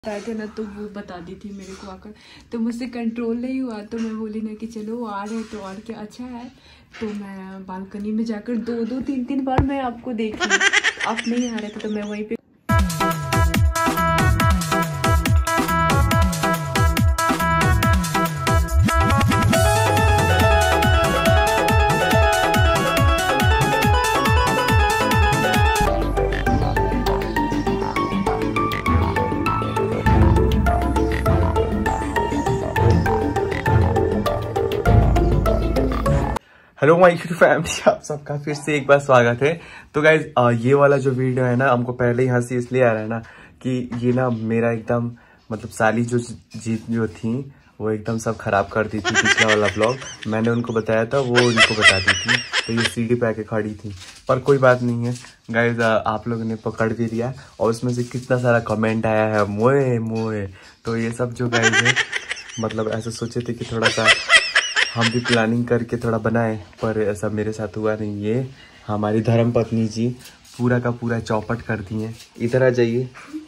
बताए थे ना, तो वो बता दी थी मेरे को आकर, तो मुझसे कंट्रोल नहीं हुआ। तो मैं बोली ना कि चलो वो आ रहे तो और क्या अच्छा है। तो मैं बालकनी में जाकर दो तीन बार मैं आपको देखी, आप नहीं आ रहे थे तो मैं वहीं पे। हेलो माय यूट्यूब फैमिली, आप सबका फिर से एक बार स्वागत है। तो गाइज ये वाला जो वीडियो है ना, हमको पहले ही हंसी इसलिए आ रहा है ना कि ये ना मेरा एकदम मतलब साली जो जीत जो थी वो एकदम सब खराब कर दी थी। पिछला वाला ब्लॉग मैंने उनको बताया था, वो उनको बता दी थी, तो ये सीढ़ी पे आके खड़ी थी। पर कोई बात नहीं है गाइज, आप लोगों ने पकड़ भी लिया और उसमें से कितना सारा कमेंट आया है मोए मोए। तो ये सब जो गाइज है मतलब ऐसा सोचे थे कि थोड़ा सा हम भी प्लानिंग करके थोड़ा बनाए, पर ऐसा मेरे साथ हुआ नहीं। ये हमारी धर्म पत्नी जी पूरा का पूरा चौपट कर दी हैं। इधर आ जाइए।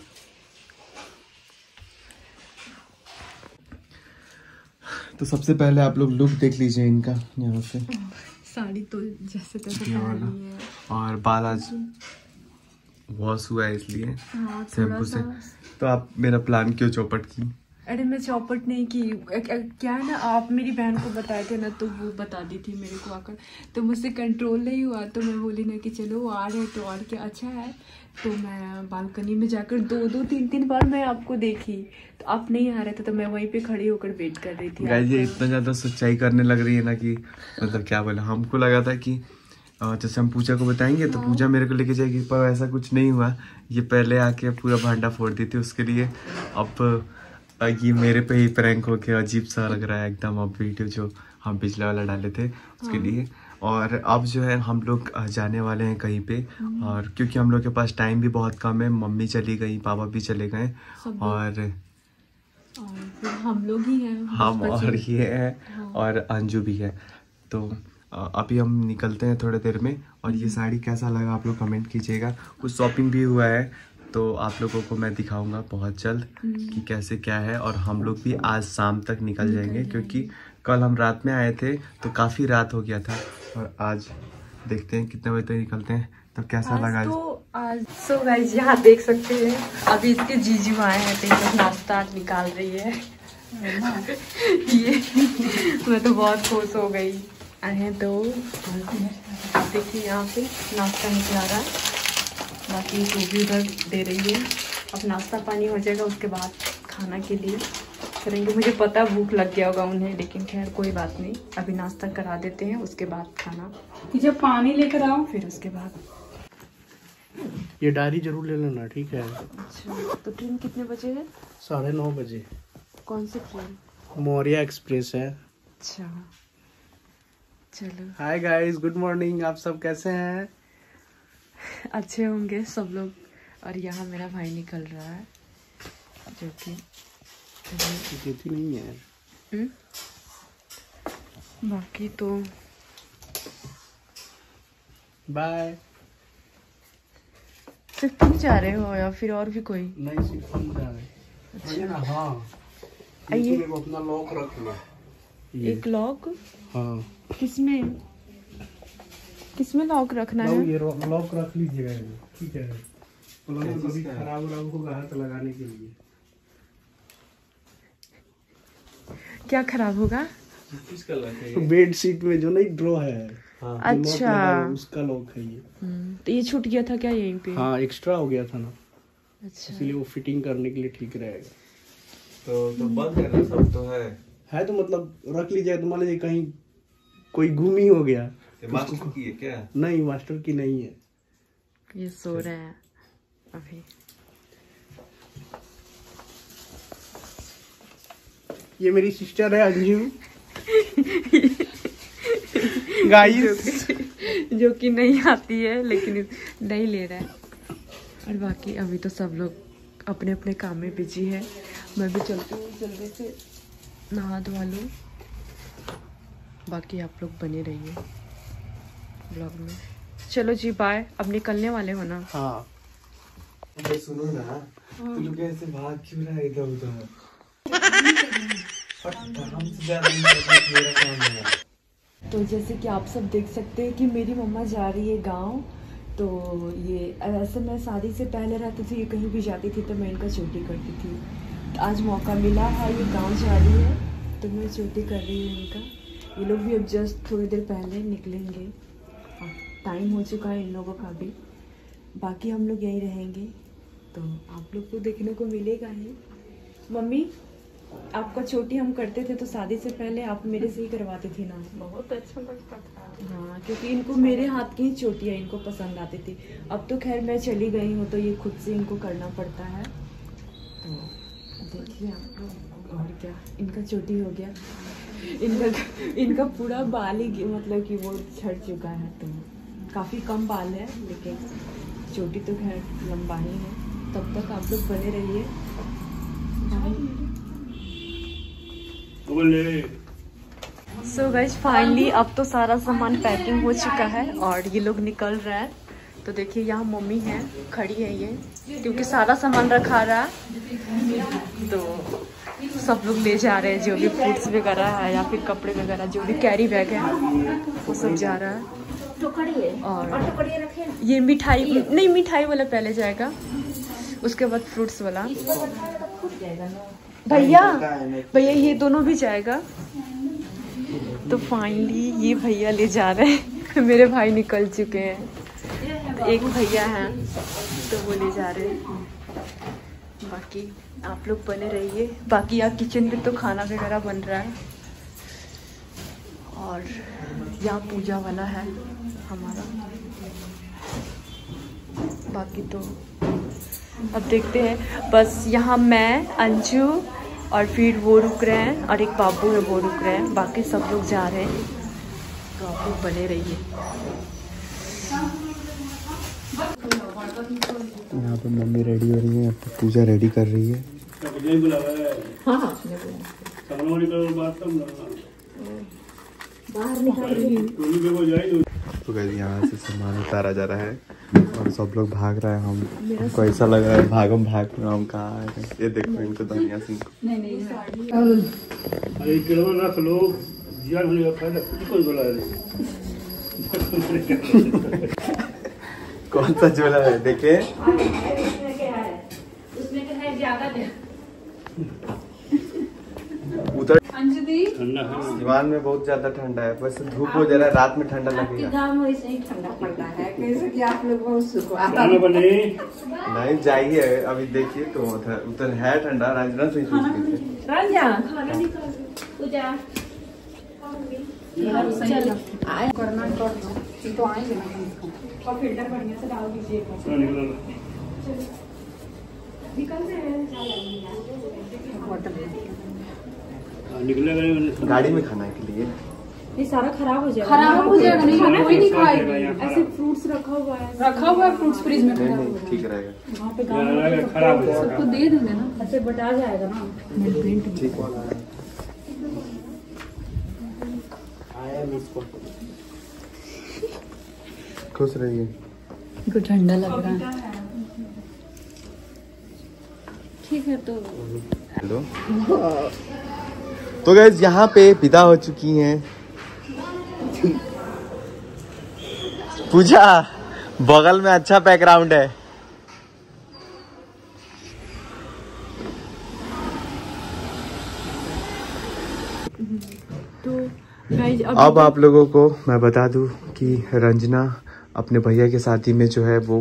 तो सबसे पहले आप लोग लुक देख लीजिए इनका। यहाँ से साड़ी तो जैसे तैसे पहन ली है और बाल आज वॉश हुआ है इसलिए शैम्पू से। तो आप मेरा प्लान क्यों चौपट की? अरे मैं चौपट नहीं की, क्या है ना, आप मेरी बहन को बताए थे ना, तो वो बता दी थी मेरे को आकर, तो मुझसे कंट्रोल नहीं हुआ। तो मैं बोली ना कि चलो वो आ रहे तो और क्या अच्छा है। तो मैं बालकनी में जाकर दो तीन बार मैं आपको देखी, तो आप नहीं आ रहे थे तो मैं वहीं पे खड़ी होकर वेट कर रही थी। गाइस ये इतना ज्यादा सच्चाई करने लग रही है ना कि मतलब क्या बोले, हमको लगा था कि जैसे हम पूजा को बताएंगे तो पूजा मेरे को लेके जाएगी, पर ऐसा कुछ नहीं हुआ। ये पहले आके पूरा भांडा फोड़ दी थी उसके लिए। अब ये मेरे पे ही प्रैंक हो के अजीब सा लग रहा है एकदम। अब वीडियो जो हम पिछले वाला डाले थे उसके लिए। और अब जो है हम लोग जाने वाले हैं कहीं पे, और क्योंकि हम लोग के पास टाइम भी बहुत कम है। मम्मी चली गई, पापा भी चले गए और फिर हम लोग ही हैं, हम और ये है और अंजू भी है। तो अभी हम निकलते हैं थोड़ी देर में। और ये साड़ी कैसा लगा आप लोग कमेंट कीजिएगा। कुछ शॉपिंग भी हुआ है तो आप लोगों को मैं दिखाऊंगा बहुत जल्द कि कैसे क्या है। और हम लोग भी आज शाम तक निकल जाएंगे, क्योंकि कल हम रात में आए थे तो काफ़ी रात हो गया था। और आज देखते हैं कितने बजे तक निकलते हैं। तो कैसा लगा? तो आज सो गाइस यहाँ देख सकते हैं, अभी इसके जीजू आए हैं तो ये नाश्ता निकाल रही है। ये मैं तो बहुत खुश हो गई। आए हैं तो देखिए यहाँ पे नाश्ता निकला रहा है, बाकी तो भी उधर दे रही है। अब नाश्ता पानी हो जाएगा उसके बाद खाना के लिए करेंगे। मुझे पता भूख लग गया होगा उन्हें, लेकिन खैर कोई बात नहीं, अभी नाश्ता करा देते हैं उसके बाद खाना। जब पानी लेकर आओ फिर उसके बाद। ये डायरी जरूर ले लेना, ठीक है? अच्छा, तो ट्रेन कितने बजे है? 9:30 बजे। कौन सी ट्रेन? मौर्या एक्सप्रेस है। अच्छा चलो। Hi guys, good morning. आप सब कैसे हैं? अच्छे होंगे सब लोग। और यहाँ मेरा भाई निकल रहा है जो कि देती नहीं है। बाकी तो बाय। सिर्फ तुम जा रहे हो या फिर और भी कोई? नहीं, सिर्फ हम जा रहे हैं। अच्छा हाँ, आइए। अपना लॉक रखना। एक लॉक? हाँ। किसमें लॉक रखना है? ये लॉक रख लीजिएगा, ठीक है? कभी खराब होगा हाथ लगाने के लिए। क्या खराब होगा? बेड शीट में जो नहीं ड्रॉ है। हाँ, अच्छा, उसका लॉक है ये। तो ये छूट गया था क्या यहीं पे? हाँ, एक्स्ट्रा हो गया था ना। अच्छा, इसलिए वो फिटिंग करने के लिए ठीक रहेगा। तो बंद करना सब तो है तो मतलब रख लीजिए। तो मान लीजिए कहीं कोई गुम ही हो गया। मास्टर की है क्या? नहीं, मास्टर की नहीं है। ये सो रहे हैं अभी। ये मेरी सिस्टर है अंजू। गाइस जो कि नहीं आती है लेकिन नहीं ले रहा है। और बाकी अभी तो सब लोग अपने अपने काम में बिजी है। मैं भी चलती हूँ, जल्दी से नहा धोवा लूँ। बाकी आप लोग बने रहिए ब्लॉग में। चलो जी बाय। अब निकलने वाले हो ना? हाँ। तो सुनो ना, तू लोग ऐसे भाग क्यों रहा है इधर उधर? मेरा काम है। तो जैसे कि आप सब देख सकते हैं कि मेरी मम्मा जा रही है गांव। तो ये ऐसे मैं शादी से पहले रहती थी, ये कहीं भी जाती थी तो मैं इनका चोटी करती थी। तो आज मौका मिला है, ये गांव जा रही है तो मैं चोटी कर रही हूँ इनका। ये लोग भी अब जस्ट थोड़ी देर पहले निकलेंगे, टाइम हो चुका है इन लोगों का भी। बाकी हम लोग यहीं रहेंगे तो आप लोग को देखने को मिलेगा ही। मम्मी, आपका चोटी हम करते थे तो शादी से पहले आप मेरे से ही करवाती थी ना? बहुत अच्छा लगता था। हाँ, क्योंकि इनको मेरे हाथ की ही चोटियाँ इनको पसंद आती थी। अब तो खैर मैं चली गई हूँ तो ये खुद से इनको करना पड़ता है। तो देखिए आप लोग, और क्या, इनका चोटी हो गया। इनका पूरा बाल ही मतलब कि वो झड़ चुका है, तो काफ़ी कम बाल है लेकिन चोटी तो खैर लंबा ही है। तब तक आप लोग बने रहिए। सो गाइस फाइनली अब तो सारा सामान पैकिंग हो चुका है और ये लोग निकल रहा है। तो देखिए यहाँ मम्मी है, खड़ी है ये, क्योंकि सारा सामान रखा रहा है तो सब लोग ले जा रहे हैं। जो भी फ्रूट्स वगैरह है या फिर कपड़े वगैरह जो भी कैरी बैग है वो सब जा रहा है। और ये मिठाई नहीं, मिठाई वाला पहले जाएगा, उसके बाद फ्रूट्स वाला। भैया ये दोनों भी जाएगा। तो फाइनली ये भैया ले जा रहे हैं। मेरे भाई निकल चुके हैं, एक भैया हैं तो वो ले जा रहे हैं। बाकी आप लोग बने रहिए। बाकी यहाँ किचन पे तो खाना वगैरह बन रहा है और यहाँ पूजा वाला है हमारा। बाकी तो अब देखते हैं। बस यहाँ मैं, अंजू और फिर वो रुक रहे हैं और एक बाबू है वो रुक रहे हैं, बाकी सब लोग जा रहे हैं। तो आप लोग बने रहिए। यहाँ पे मम्मी रेडी हो रही है, अब तो पूजा रेडी कर रही है। हाँ, तो गाइस यहाँ से सामान उतारा जा रहा है और सब लोग भाग रहा है। हमको ऐसा लग रहा है भागम भाग हम कहाँ है। ये देखो इनको धनिया सिंह रख लो, कौन सा झोला है देखे। उधर दीवान में बहुत ज्यादा ठंडा है, वैसे धूप हो जा रहा है, रात में ठंडा लगेगा। गाँव में वैसे ही ठंडा पड़ता है, कैसे कि आप लोग बहुत सुख नहीं जाइए अभी देखिए तो उधर है ठंडा। राजना से करना तो आएंगे ना, और फिल्टर बढ़िया से डाल दीजिए। गाड़ी में खाना के लिए ये सारा खराब हो जाएगा। खराब हो जाएगा नहीं, कोई नहीं खाएगा। ऐसे फ्रूट्स रखा हुआ है फ्रूट्स फ्रिज में। नहीं ठीक रहेगा। वहाँ पे गाँव खराब हो जाएगा। सबको दे देंगे ना, ऐसे बटा जाएगा ना। ठीक है। खुश रहिए। को ठंडा लग रहा है। ठीक है तो हेलो। तो गाइस यहाँ पे विदा हो चुकी हैं पूजा। बगल में अच्छा बैकग्राउंड है। तो गाइस अब आप लोगों को मैं बता दूं कि रंजना अपने भैया के शादी में जो है वो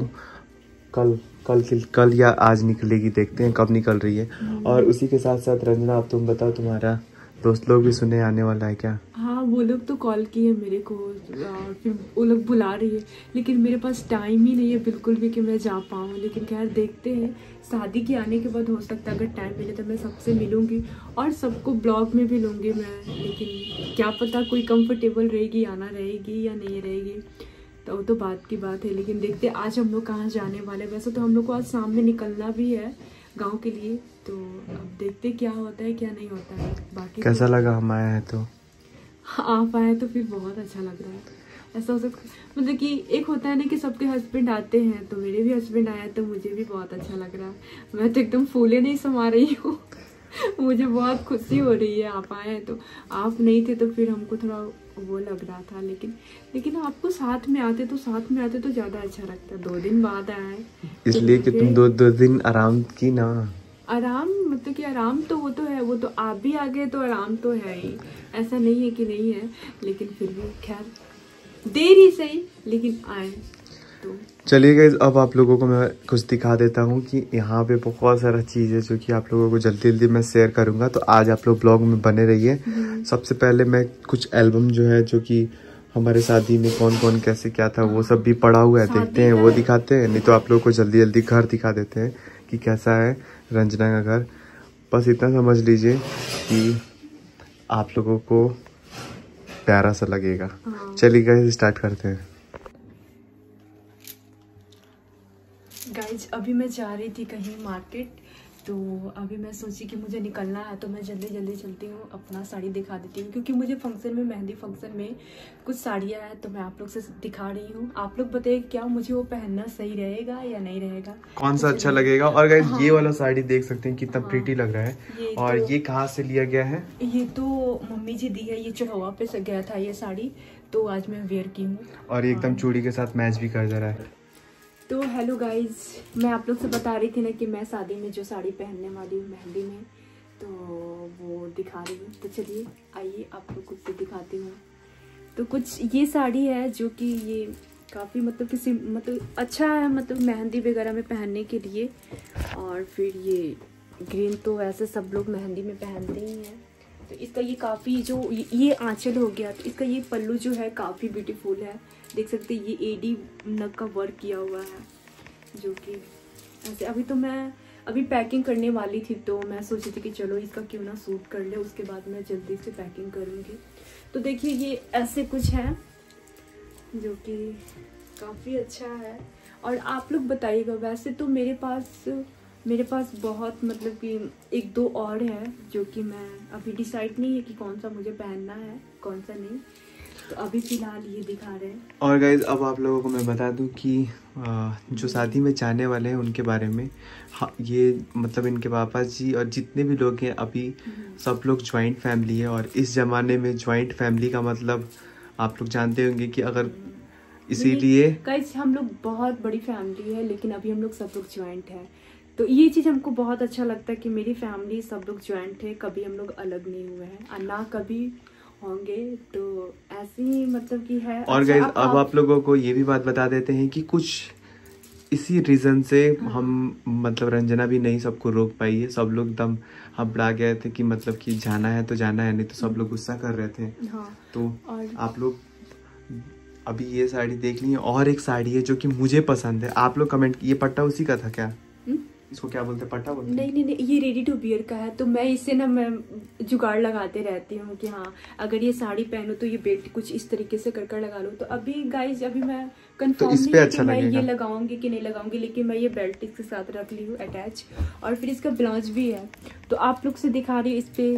कल या आज निकलेगी। देखते हैं कब निकल रही है। और उसी के साथ साथ रंजना अब तुम बताओ, तुम्हारा दोस्त लोग भी सुनने आने वाला है क्या? हाँ, वो लोग तो कॉल किए मेरे को और फिर वो लोग बुला रही है, लेकिन मेरे पास टाइम ही नहीं है बिल्कुल भी कि मैं जा पाऊँ। लेकिन खैर देखते हैं, शादी के आने के बाद हो सकता है अगर टाइम मिले तो मैं सबसे मिलूंगी और सबको ब्लॉग में भी लूँगी मैं। लेकिन क्या पता कोई कंफर्टेबल रहेगी, आना रहेगी या नहीं रहेगी, तो वो तो बात की बात है। लेकिन देखते आज हम लोग कहाँ जाने वाले। वैसे तो हम लोग को आज शाम में निकलना भी है गांव के लिए, तो अब देखते क्या होता है क्या नहीं होता है। बाकी कैसा लगा हम आए हैं तो? आप आए तो फिर बहुत अच्छा लग रहा है। ऐसा हो सकता, मतलब कि एक होता है ना कि सबके हस्बैंड आते हैं, तो मेरे भी हस्बैंड आया तो मुझे भी बहुत अच्छा लग रहा है। मैं तो एकदम फूले नहीं समा रही हूँ। मुझे बहुत खुशी हो रही है आप आए हैं। तो आप नहीं थे तो फिर हमको थोड़ा वो लग रहा था, लेकिन आपको साथ में आते तो ज़्यादा अच्छा लगता। 2 दिन बाद आए इसलिए कि तुम दो दिन आराम की ना। आराम मतलब कि आराम तो वो तो है, वो तो आप भी आ गए तो आराम तो है ही, ऐसा नहीं है कि नहीं है, लेकिन फिर भी खैर देर ही सही लेकिन आए तो। चलिए गाइस, अब आप लोगों को मैं कुछ दिखा देता हूँ कि यहाँ पे बहुत सारा चीज़ है जो कि आप लोगों को जल्दी जल्दी मैं शेयर करूँगा। तो आज आप लोग ब्लॉग में बने रहिए। सबसे पहले मैं कुछ एल्बम जो है जो कि हमारे शादी में कौन कौन कैसे क्या था वो सब भी पड़ा हुआ है, देखते हैं, वो दिखाते हैं। नहीं तो आप लोगों को जल्दी जल्दी घर दिखा देते हैं कि कैसा है रंजना का घर। बस इतना समझ लीजिए कि आप लोगों को प्यारा सा लगेगा। चलिए गाइस स्टार्ट करते हैं। गाइज अभी मैं जा रही थी कहीं मार्केट, तो अभी मैं सोची कि मुझे निकलना है तो मैं जल्दी जल्दी चलती हूँ, अपना साड़ी दिखा देती हूँ, क्योंकि मुझे फंक्शन में, मेहंदी फंक्शन में कुछ साड़ियाँ हैं तो मैं आप लोग से दिखा रही हूँ। आप लोग बताइए क्या मुझे वो पहनना सही रहेगा या नहीं रहेगा, कौन सा अच्छा लगेगा। और गाइस ये वाला साड़ी देख सकते हैं कितना प्रीटी लग रहा है। और ये कहाँ से लिया गया है? ये तो मम्मी जी दी है, ये चढ़ावा पे से गया था ये साड़ी, तो आज मैं वेयर की हूँ और ये एकदम चूड़ी के साथ मैच भी कर जा रहा है। तो हेलो गाइज, मैं आप लोग से बता रही थी ना कि मैं शादी में जो साड़ी पहनने वाली हूँ मेहंदी में, तो वो दिखा रही हूँ। तो चलिए आइए आप लोग कुछ दिखाती हूँ। तो कुछ ये साड़ी है जो कि ये काफ़ी मतलब अच्छा है, मतलब मेहंदी वगैरह में पहनने के लिए। और फिर ये ग्रीन तो ऐसे सब लोग मेहंदी में पहनते ही हैं। तो इसका ये काफ़ी जो ये आंचल हो गया, तो इसका ये पल्लू जो है काफ़ी ब्यूटीफुल है, देख सकते हैं। ये एडी नग का वर्क किया हुआ है जो कि ऐसे। अभी तो मैं पैकिंग करने वाली थी, तो मैं सोची थी कि चलो इसका क्यों ना सूट कर ले, उसके बाद मैं जल्दी से पैकिंग करूँगी। तो देखिए ये ऐसे कुछ है जो कि काफ़ी अच्छा है। और आप लोग बताइएगा, वैसे तो मेरे पास बहुत मतलब कि 1-2 और है जो कि मैं अभी डिसाइड नहीं है कि कौन सा मुझे पहनना है कौन सा नहीं, तो अभी फिलहाल ये दिखा रहे हैं। और गाइज अब आप लोगों को मैं बता दूं कि जो शादी में जाने वाले हैं उनके बारे में, हाँ ये मतलब इनके पापा जी और जितने भी लोग हैं अभी सब लोग ज्वाइंट फैमिली है। और इस ज़माने में ज्वाइंट फैमिली का मतलब आप लोग जानते होंगे कि अगर इसीलिए गाइस हम लोग बहुत बड़ी फैमिली है, लेकिन अभी हम लोग सब लोग ज्वाइंट है। तो ये चीज़ हमको बहुत अच्छा लगता है कि मेरी फैमिली सब लोग ज्वाइंट है, कभी हम लोग अलग नहीं हुए हैं और ना कभी होंगे। तो ऐसे ही मतलब कि है। और गाइस अब आप लोगों को ये भी बात बता देते हैं कि कुछ इसी रीज़न से हम मतलब रंजना भी नहीं सबको रोक पाई है। सब लोग एकदम हबड़ा गए थे कि मतलब कि जाना है तो जाना है, नहीं तो सब लोग गुस्सा कर रहे थे। तो आप लोग अभी ये साड़ी देख ली। और एक साड़ी है जो कि मुझे पसंद है, आप लोग कमेंट, ये पट्टा उसी का था क्या? इसको क्या बोलते हैं, पट्टा बोलते हैं? नहीं, ये रेडी टू वियर का है। तो मैं इससे ना मैं जुगाड़ लगाते रहती हूँ कि हाँ अगर ये साड़ी पहनूं तो ये बेल्ट कुछ इस तरीके से कर लगा लूँ। तो अभी गाइज अभी मैं कंफर्म नहीं है कि मैं ये लगाऊंगी कि नहीं लगाऊंगी, लेकिन मैं ये बेल्ट इसके साथ रख ली हूँ अटैच। और फिर इसका ब्लाउज भी है, तो आप लोग से दिखा रही हूँ इस पे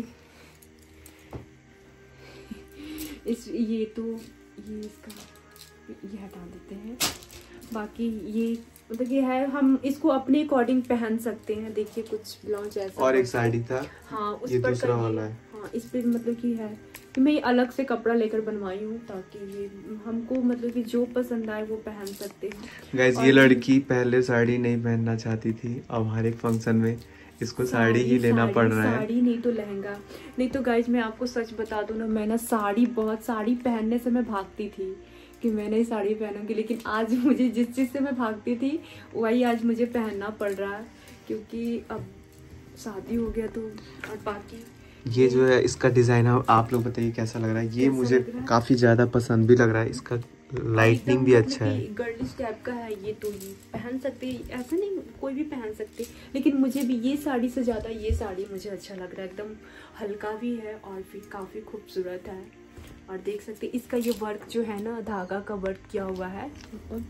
ये हटा देते हैं। बाकी ये मतलब ये है, हम इसको अपने अकॉर्डिंग पहन सकते हैं। देखिए कुछ ब्लाउज ऐसा और एक साड़ी था, हाँ उस ये पर दूसरा वाला है। हाँ इस पे मतलब कि है कि मैं अलग से कपड़ा लेकर बनवाई हूँ ताकि ये हमको मतलब कि जो पसंद आए वो पहन सकते हैं। गाइस ये लड़की पहले साड़ी नहीं पहनना चाहती थी, अब हर एक फंक्शन में इसको साड़ी ही लेना पड़ रहा है। साड़ी नहीं तो लहंगा। नहीं तो गाइज मैं आपको सच बता दूं ना, मैं ना साड़ी पहनने से मैं भागती थी कि मैं नहीं साड़ी पहनूंगी, लेकिन आज मुझे जिस चीज़ से मैं भागती थी वही आज मुझे पहनना पड़ रहा है, क्योंकि अब शादी हो गया। तो और बाकी ये जो है इसका डिजाइन है, आप लोग बताइए कैसा लग रहा है। ये मुझे काफी ज्यादा पसंद भी लग रहा है, इसका लाइटनिंग भी अच्छा है, गर्लिश टाइप का है ये। तो ये पहन सकते, ऐसा नहीं कोई भी पहन सकते, लेकिन मुझे भी ये साड़ी से ज़्यादा ये साड़ी मुझे अच्छा लग रहा है। एकदम हल्का भी है और फिर काफ़ी खूबसूरत है। और देख सकते इसका ये वर्क जो है ना, धागा का वर्क किया हुआ है,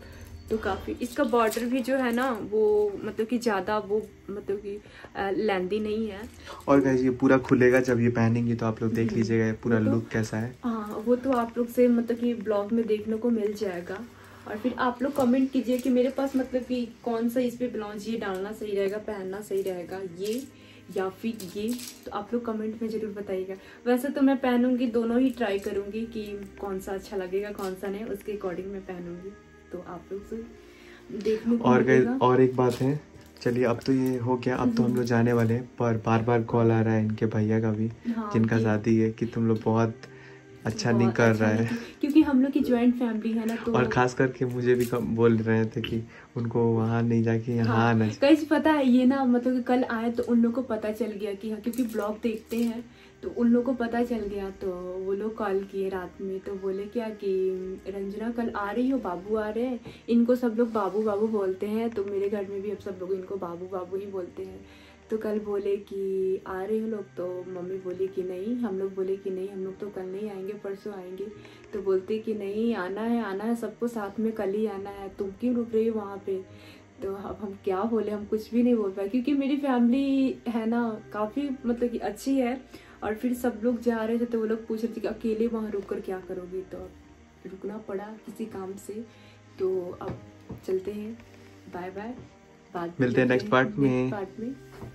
तो काफ़ी इसका बॉर्डर भी जो है ना वो मतलब कि ज़्यादा वो मतलब कि लेंदी नहीं है। और गाइस ये पूरा खुलेगा जब ये पहनेंगे तो आप लोग देख लीजिएगा पूरा तो, लुक कैसा है। हाँ वो तो आप लोग से मतलब कि ब्लॉग में देखने को मिल जाएगा। और फिर आप लोग कमेंट कीजिए कि मेरे पास मतलब कि कौन सा इस पे ब्लाउज ये डालना सही रहेगा, पहनना सही रहेगा ये या फिर ये। तो आप लोग कमेंट में ज़रूर बताइएगा। वैसे तो मैं पहनूंगी, दोनों ही ट्राई करूंगी कि कौन सा अच्छा लगेगा कौन सा नहीं, उसके अकॉर्डिंग मैं पहनूंगी। तो आप लोग से देखने को मिलेगा। और एक बात है, चलिए अब तो ये हो गया, अब तो हम लोग जाने वाले हैं। पर बार बार कॉल आ रहा है इनके भैया का भी, हाँ, जिनका शादी है, कि तुम लोग बहुत अच्छा नहीं कर रहा है, क्योंकि हम लोग की ज्वाइंट फैमिली है ना। तो और खास करके मुझे भी बोल रहे थे कि उनको वहाँ नहीं जाके यहाँ आना। कहीं पता है ये ना मतलब कि कल आए तो उन लोग को पता चल गया कि हाँ, क्योंकि ब्लॉग देखते हैं तो उन लोग को पता चल गया। तो वो लोग कॉल किए रात में, तो बोले क्या कि रंजना कल आ रही हो, बाबू आ रहे हैं। इनको सब लोग बाबू बाबू बोलते हैं, तो मेरे घर में भी अब सब लोग इनको बाबू बाबू ही बोलते हैं। तो कल बोले कि आ रहे हो लोग, तो मम्मी बोली कि नहीं, हम लोग बोले कि नहीं हम लोग तो कल नहीं आएंगे, परसों आएंगे। तो बोलते कि नहीं आना है सबको साथ में, कल ही आना है, तुम क्यों रुक रही हो वहाँ पे। तो अब हम क्या बोले, हम कुछ भी नहीं बोल पाए, क्योंकि मेरी फैमिली है ना काफ़ी मतलब कि अच्छी है। और फिर सब लोग जा रहे थे तो वो लोग पूछ रहे थे कि अकेले वहाँ रुक कर क्या करोगी। तो अब रुकना पड़ा किसी काम से। तो अब चलते हैं, बाय बाय, बाद मिलते हैं नेक्स्ट पार्ट में।